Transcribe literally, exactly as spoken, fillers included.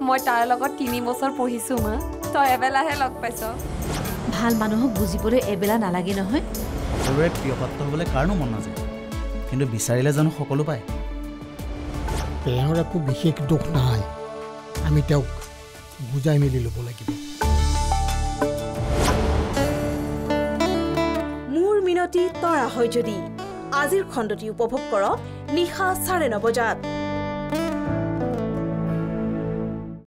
মই তাৰ লগত তিনি বছৰ পঢ়িছো মা তই এবেলাহে লগ পাইছ ভাল মানুহক বুজিবলৈ এবেলা নালাগে নহয় সৰুৰে প্ৰিয় পাত্ৰ হ'বলৈ কাৰণো মন নাযায় কিন্তু বিচাৰিলে জানো সকলো পায় তেওঁৰ একো বিশেষ দুখ নাই আমি তেওঁক বুজাই মেলি ল'ব লাগিব মোৰ মিনতি তৰা হয় যদি আজিৰ খণ্ডটি উপভোগ কৰক নিশা চাৰে ন বজাত।